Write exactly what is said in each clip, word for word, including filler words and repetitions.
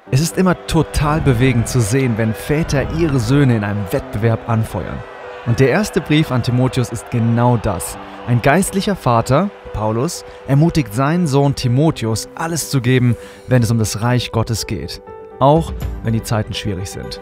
Es ist immer total bewegend zu sehen, wenn Väter ihre Söhne in einem Wettbewerb anfeuern. Und der erste Brief an Timotheus ist genau das. Ein geistlicher Vater, Paulus, ermutigt seinen Sohn Timotheus, alles zu geben, wenn es um das Reich Gottes geht. Auch wenn die Zeiten schwierig sind.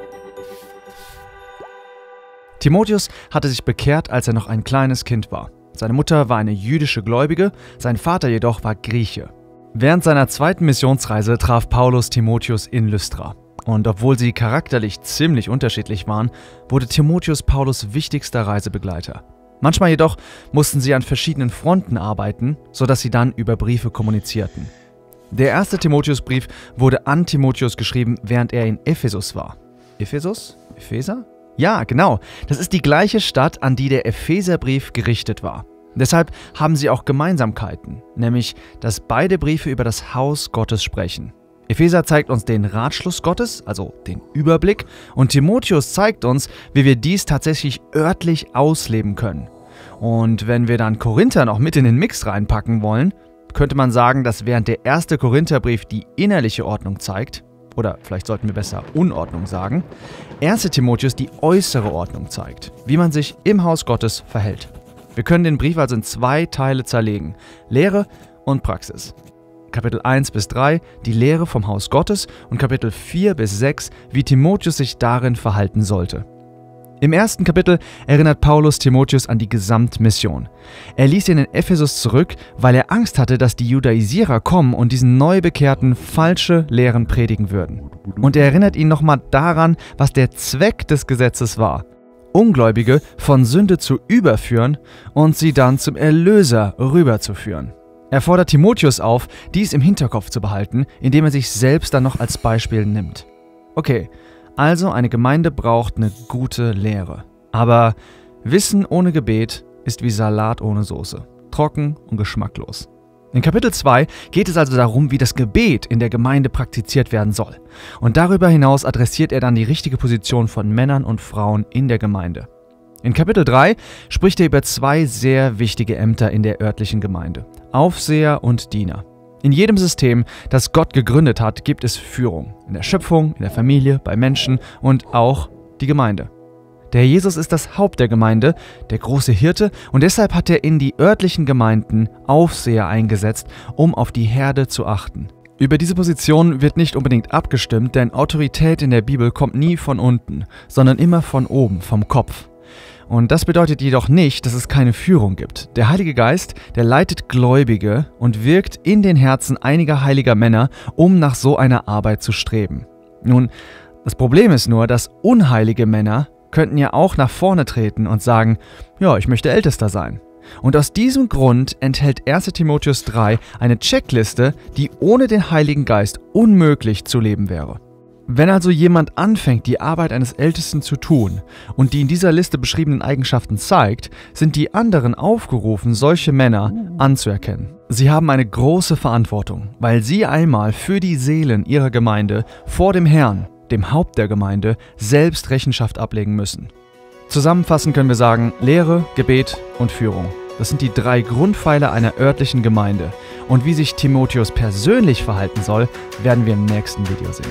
Timotheus hatte sich bekehrt, als er noch ein kleines Kind war. Seine Mutter war eine jüdische Gläubige, sein Vater jedoch war Grieche. Während seiner zweiten Missionsreise traf Paulus Timotheus in Lystra. Und obwohl sie charakterlich ziemlich unterschiedlich waren, wurde Timotheus Paulus' wichtigster Reisebegleiter. Manchmal jedoch mussten sie an verschiedenen Fronten arbeiten, sodass sie dann über Briefe kommunizierten. Der erste Timotheusbrief wurde an Timotheus geschrieben, während er in Ephesus war. Ephesus? Epheser? Ja, genau. Das ist die gleiche Stadt, an die der Epheserbrief gerichtet war. Deshalb haben sie auch Gemeinsamkeiten, nämlich, dass beide Briefe über das Haus Gottes sprechen. Epheser zeigt uns den Ratschluss Gottes, also den Überblick, und Timotheus zeigt uns, wie wir dies tatsächlich örtlich ausleben können. Und wenn wir dann Korinther noch mit in den Mix reinpacken wollen, könnte man sagen, dass während der erste Korintherbrief die innerliche Ordnung zeigt, oder vielleicht sollten wir besser Unordnung sagen, erster Timotheus die äußere Ordnung zeigt, wie man sich im Haus Gottes verhält. Wir können den Brief also in zwei Teile zerlegen, Lehre und Praxis. Kapitel eins bis drei, die Lehre vom Haus Gottes, und Kapitel vier bis sechs, wie Timotheus sich darin verhalten sollte. Im ersten Kapitel erinnert Paulus Timotheus an die Gesamtmission. Er ließ ihn in Ephesus zurück, weil er Angst hatte, dass die Judaisierer kommen und diesen Neubekehrten falsche Lehren predigen würden. Und er erinnert ihn nochmal daran, was der Zweck des Gesetzes war: Ungläubige von Sünde zu überführen und sie dann zum Erlöser rüberzuführen. Er fordert Timotheus auf, dies im Hinterkopf zu behalten, indem er sich selbst dann noch als Beispiel nimmt. Okay, also eine Gemeinde braucht eine gute Lehre. Aber Wissen ohne Gebet ist wie Salat ohne Soße. Trocken und geschmacklos. In Kapitel zwei geht es also darum, wie das Gebet in der Gemeinde praktiziert werden soll. Und darüber hinaus adressiert er dann die richtige Position von Männern und Frauen in der Gemeinde. In Kapitel drei spricht er über zwei sehr wichtige Ämter in der örtlichen Gemeinde: Aufseher und Diener. In jedem System, das Gott gegründet hat, gibt es Führung. In der Schöpfung, in der Familie, bei Menschen und auch die Gemeinde. Der Herr Jesus ist das Haupt der Gemeinde, der große Hirte, und deshalb hat er in die örtlichen Gemeinden Aufseher eingesetzt, um auf die Herde zu achten. Über diese Position wird nicht unbedingt abgestimmt, denn Autorität in der Bibel kommt nie von unten, sondern immer von oben, vom Kopf. Und das bedeutet jedoch nicht, dass es keine Führung gibt. Der Heilige Geist, der leitet Gläubige und wirkt in den Herzen einiger heiliger Männer, um nach so einer Arbeit zu streben. Nun, das Problem ist nur, dass unheilige Männer könnten ja auch nach vorne treten und sagen: Ja, ich möchte Ältester sein. Und aus diesem Grund enthält erster Timotheus drei eine Checkliste, die ohne den Heiligen Geist unmöglich zu leben wäre. Wenn also jemand anfängt, die Arbeit eines Ältesten zu tun und die in dieser Liste beschriebenen Eigenschaften zeigt, sind die anderen aufgerufen, solche Männer anzuerkennen. Sie haben eine große Verantwortung, weil sie einmal für die Seelen ihrer Gemeinde vor dem Herrn, dem Haupt der Gemeinde, selbst Rechenschaft ablegen müssen. Zusammenfassend können wir sagen: Lehre, Gebet und Führung. Das sind die drei Grundpfeiler einer örtlichen Gemeinde. Und wie sich Timotheus persönlich verhalten soll, werden wir im nächsten Video sehen.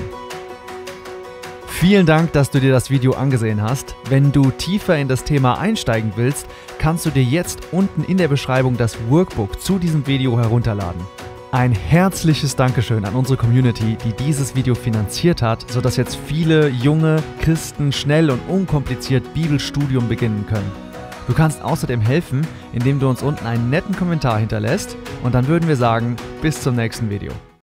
Vielen Dank, dass du dir das Video angesehen hast. Wenn du tiefer in das Thema einsteigen willst, kannst du dir jetzt unten in der Beschreibung das Workbook zu diesem Video herunterladen. Ein herzliches Dankeschön an unsere Community, die dieses Video finanziert hat, sodass jetzt viele junge Christen schnell und unkompliziert Bibelstudium beginnen können. Du kannst außerdem helfen, indem du uns unten einen netten Kommentar hinterlässt, und dann würden wir sagen, bis zum nächsten Video.